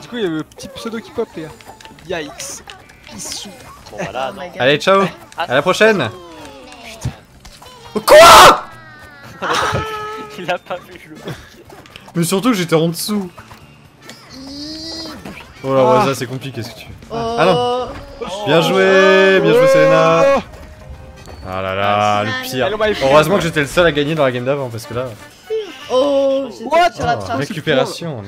Du coup, il y a le petit pseudo qui pop, les gars. Yikes. Pissou. Bon voilà, Oh non. my god. Allez, ciao. Ah, À la prochaine. Putain. Quoi? Il a pas vu le. Mais surtout que j'étais en dessous. Oh là, ouais, ça c'est compliqué ce que tu fais. Oh. Ah non. Bien joué, Selena. Ah là là, le pire. Hello, my friend. Heureusement que j'étais le seul à gagner dans la game d'avant parce que là. Oh, What? j'étais sur la Oh, trace. récupération,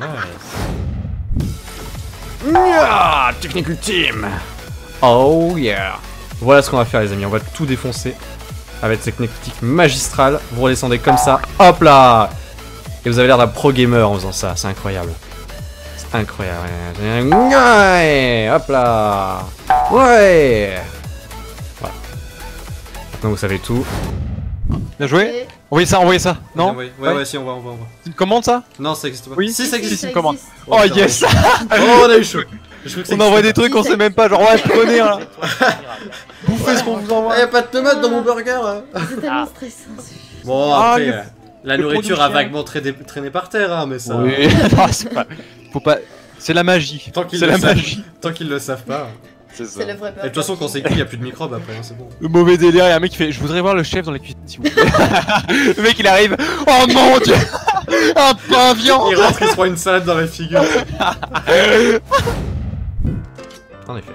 nice. Nya, technique ultime. Oh yeah. Voilà ce qu'on va faire les amis, on va tout défoncer avec cette technique magistrale. Vous redescendez comme ça, hop là. Et vous avez l'air d'un pro gamer en faisant ça, c'est incroyable. C'est incroyable. Ouais, hop là. Ouais. Voilà. Maintenant vous savez tout. Bien joué. Envoyez ça, non? Ouais, si, on va. C'est une commande ça? Non, ça existe pas. Oui. Si, ça existe. une commande. existe. Oh yes. Oh, on a eu chaud. Je crois que ça On envoie des existe trucs qu'on sait même pas, genre ouais, prenez là. Bouffez ce qu'on vous pas. envoie. Ah, y a pas de tomates dans mon burger. C'est tellement stressant. Bon, Ah, après, le- la le nourriture produit a chien. vaguement traîné par terre, hein, mais ça. Oui. Non, c'est pas. Faut pas. C'est la magie. Tant qu'ils C'est le la savent. magie. Tant qu'ils le savent pas. C'est ça. C'est le vrai Et de toute façon, quand c'est cuit, y a plus de microbes après, hein, c'est bon. Le mauvais délire, y'a un mec qui fait je voudrais voir le chef dans la cuisine s'il vous plaît. Le mec il arrive. Oh mon dieu. Un pain viande. Il rentre, il se prend une salade dans la figure. En effet.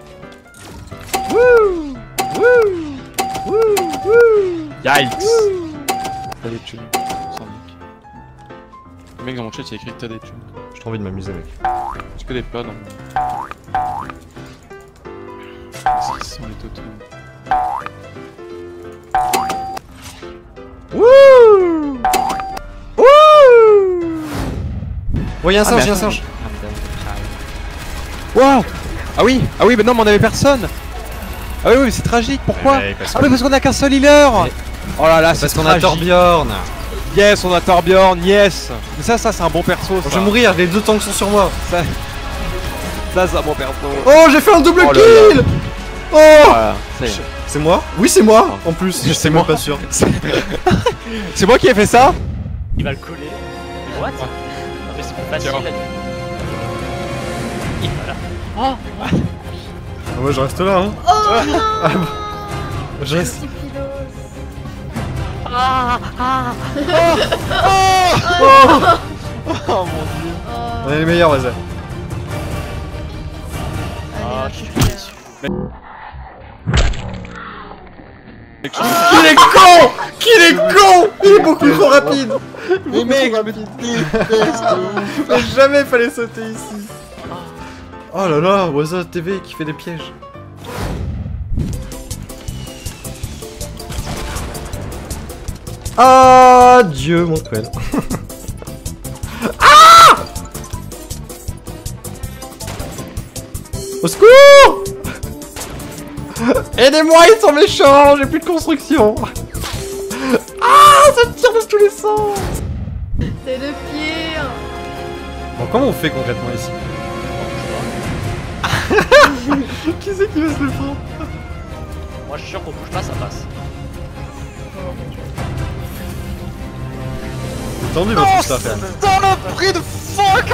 Yikes. T'as des thunes. Sans doute. Le mec dans mon chat il a écrit que t'as des thunes. J'ai trop envie de m'amuser, mec. Est-ce que des plats dans mon. Ce sont les totems. Wouh! Wouh! Oh, y'a un singe, mais y'a un attends. singe. Wow. Ah oui, bah non mais on avait personne. Ah oui, mais c'est tragique, pourquoi? Ouais, parce Ah oui, parce qu'on a qu'un seul healer. Mais- Oh là là, c'est Parce qu'on a tragique. Torbjorn. Yes, on a Torbjorn, yes. Mais ça c'est un bon perso. Je Ça, vais mourir, les deux tanks sont sur moi. ça c'est un bon perso. Oh, j'ai fait un double Oh là kill! Oh! Voilà, c'est- C'est moi? Oui, c'est moi! En plus, je C'est sais moi. même pas sûr. C'est moi qui ai fait ça. Il va le coller. Mais what? Non mais c'est plus facile Tiens. là. Et voilà. Ah, moi, je reste là, hein. Oh non. Je reste. Petit pilos. Oh mon dieu. On est les meilleurs, vas-y. Ah, je suis déçu. Qu'il est con! Qu'il est con! Il est beaucoup trop rapide! Mais mec, Mais jamais il fallait sauter ici! Oh là là, Waza TV qui fait des pièges! Adieu mon poil! Ah! Au secours! Aidez-moi, ils sont méchants! J'ai plus de construction! Ah! Ça me tire de tous les sens! C'est le pire. Bon, comment on fait concrètement ici? Qui c'est qui va se le prendre? Moi je suis sûr qu'on bouge pas, ça passe. C'est tendu votre histoire quand même. Dans le prix de fuck.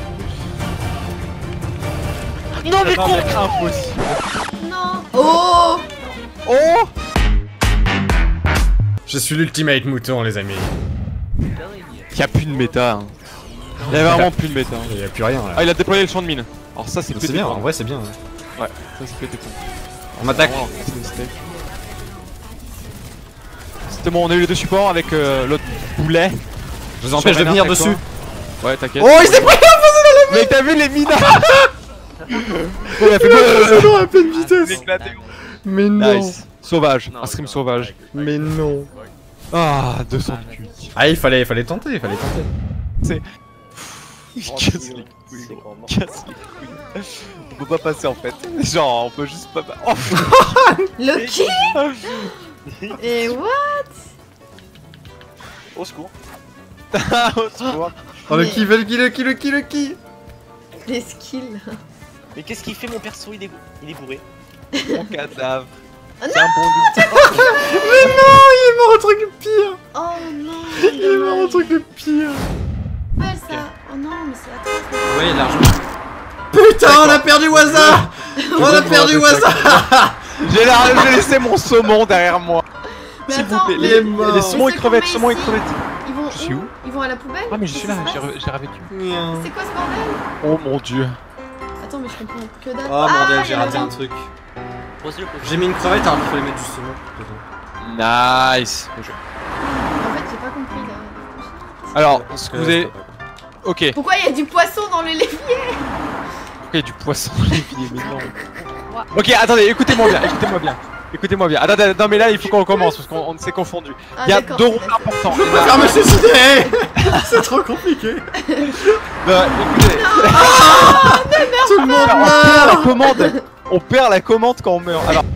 Non mais con. Impossible. Non. Oh. Oh. Je suis l'ultimate mouton les amis. Y'a plus de méta. Hein. Y'a vraiment plus de méta. Hein. Il y a plus rien là. Ah, il a déployé le champ de mine. Alors ça c'est C'est pété. bien, quoi. en vrai c'est bien. Ouais, ça c'est pété. Quoi. On m'attaque. Vraiment, c'est une mistake. C'était bon, on a eu les deux supports avec l'autre boulet. Je vous empêche de venir Avec dessus. toi. Ouais, t'inquiète. Oh il s'est pris Mec, t'as vu les mines? Oh, il a fait un à pleine vitesse. éclaté. Mais non. Nice. Sauvage, Non, un stream non, sauvage. Mais non. Ah, 200 de cul. Ah il fallait tenter, il fallait tenter. Casse les couilles, gros. Casse les couilles. On peut pas passer en fait. Genre, on peut juste pas. Oh, Le qui? Et what? Au secours. au secours. Oh le Mais- qui, le qui. Les skills. Mais qu'est-ce qu'il fait mon perso? Il est bourré. Mon cadavre. Ah C'est un bon loot. Mais non, il est mort un truc de pire. Oh non. Il est mort un truc de pire. Ouais, ça. Oh non, mais c'est atroce. Ouais, l'argent. putain, on a perdu Waza. On a perdu Waza. J'ai laissé mon saumon derrière moi. Mais S'il vous attends, plaît, il est mort. les saumons et Mais crevettes, c'est saumons et qu'on met crevettes. ils vont Je suis où? Ils vont à la poubelle? Ah mais je suis là, Qu'est-ce qui se passe j'ai revécu. C'est quoi ce bordel? Oh mon dieu. Attends, mais je comprends que dalle. Oh bordel, j'ai il y a raté le un vent. truc. Pose-le, pose-le. J'ai mis une crevette alors qu'il fallait mettre du saumon. Nice. En fait, j'ai pas compris là. Alors, ce que vous avez... Ok, Pourquoi il y a du poisson dans le l'évier? pourquoi il y a du poisson les filles, mais non. Ok, attendez, écoutez-moi bien. Écoutez-moi bien. Attendez, non mais là il faut qu'on recommence parce qu'on s'est confondu. Ah, Il y a d'accord. deux rôles importants. Je peux pas faire me suicider. C'est trop compliqué. Écoutez, Tout le monde on perd la meurt. commande. On perd la commande quand on meurt. Alors,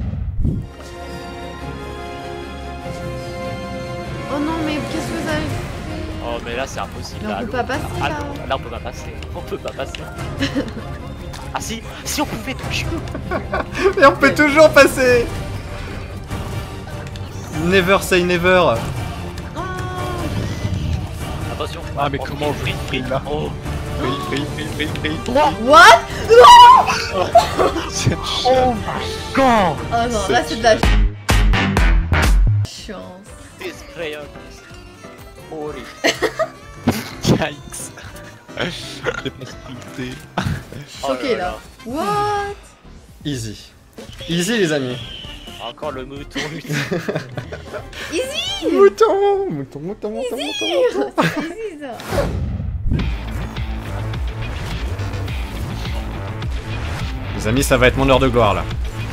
Oh non, mais qu'est-ce que vous avez fait? Oh, mais là, c'est impossible. Mais on là, peut l'eau. pas passer, Ah, là. non, là, on peut pas passer. On peut pas passer. Ah si, si on pouvait toucher. Et on peut toujours passer. Never say never. Attention. Ah, mais comment free, free. là Oh, What? cette oh my god. Oh non, là c'est de la chance. This player. Holy. Yikes. J'ai pas splitté. Choqué là. What? Easy. Easy les amis. Encore le mouton. Easy. Mouton, mouton, mouton, mouton, C'est mouton. easy ça. Les amis, ça va être mon heure de gloire là.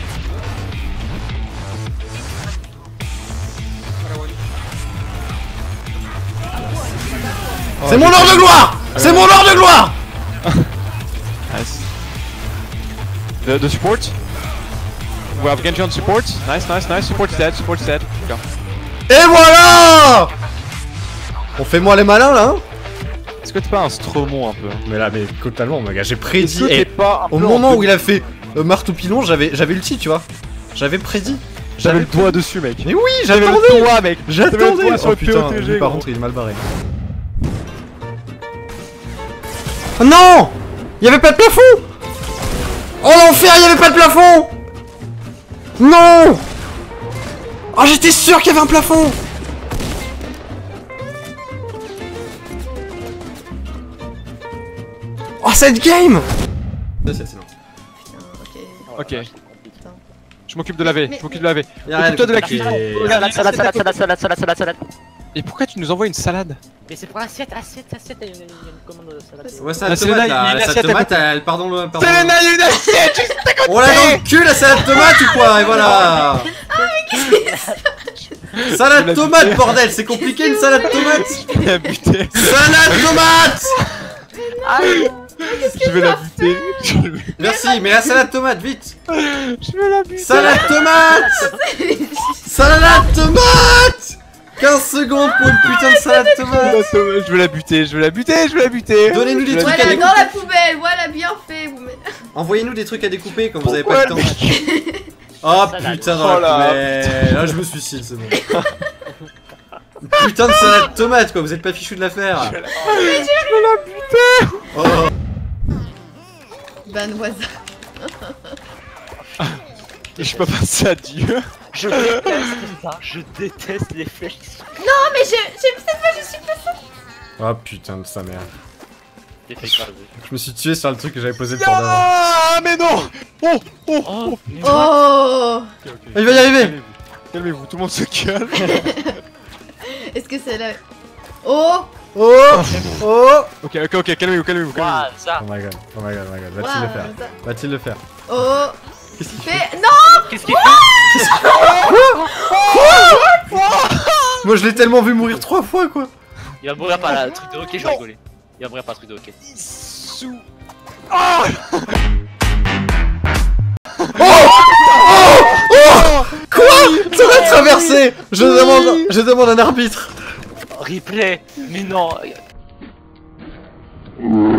C'est mon heure de gloire. C'est mon heure de gloire. Nice. The support? We have Genji on support. Nice, nice, nice. Support is dead, support is dead. Go. Et voilà. On fait moi les malins là hein. Est-ce que t'es pas un stromon un peu? Mais là, mais totalement, mon gars, j'ai prédit. Est-ce que Et t'es pas un au peu moment en où il a fait marteau pilon, j'avais l'ulti, tu vois. J'avais prédit. J'avais le doigt dessus, mec. Mais oui, J'avais j'attendais. le doigt, mec. J'avais le J'attendais. doigt sur Oh le putain, POTG, lui, par gros. contre, il est mal barré. Oh non, il y avait pas de plafond. Oh l'enfer, il y avait pas de plafond. Non. Oh, j'étais sûr qu'il y avait un plafond. Oh, cette game. Ok. Je m'occupe de laver, Mais- je m'occupe de laver. Y'a rien Occupe-toi de la compliqué. cuisine. Salade, salade, salade, salade, salade, salade, salade, salade. Et pourquoi tu nous envoies une salade? Mais c'est pour l'assiette, assiette, assiette. Il y a une commande de salade. Ouais, ça, La la Selena, tomate, il y a là, une la assiette à tomate, côté. elle, pardon, pardon. Selena, il y a une assiette juste à côté. On l'a dans le cul la salade tomate ou quoi? Et voilà. Salade tomate, bordel, c'est compliqué une salade tomate. Je vais la buter. Salade tomate. Je vais la buter. Merci, mais la salade tomate, vite. Je vais la buter. Salade tomate. Salade tomate. 15 secondes pour une putain de salade tomate. Je vais la buter, je vais la buter, je vais la buter. Donnez-nous des Je vais la trucs à Voilà, découper. dans la poubelle, voilà, bien fait. Vous mettez... Envoyez-nous des trucs à découper quand vous avez Pourquoi pas le temps. Oh Salade. putain, dans Oh la là, poubelle. Là, je me suicide, c'est bon. Putain de salade tomate, quoi, vous êtes pas fichu de la faire. Je vais la buter. Oh. Ban voisin. Et je peux passer à Dieu. Je déteste ça. Je déteste les flèches. Non, mais j'ai cette fois, je suis pas ça. Oh putain de sa mère. Des flèches par Je me suis tué sur le truc que j'avais posé le temps d'avant. Ah, mais non. Oh, oh, Oh, Oh. Ok, ok. Il va y arriver. Calmez-vous. Calmez-vous, tout le monde se calme. Est-ce que c'est la... Oh. Oh. Oh. Ok, ok, ok, calmez-vous, calmez-vous. Waouh, ça. Oh my god, oh my god, oh my god. Va-t-il le faire? Waouh, ça- Va-t-il le faire? Oh. Qu'est-ce qu'il fait? Mais non. Qu'est-ce qu'il fait? Moi je l'ai tellement vu mourir 3 fois quoi. Il va mourir par la truc de hockey, je vais rigoler. Il va mourir par le truc de hockey. Sous. Ça m'a traversé. Je demande un arbitre. Replay. Mais non.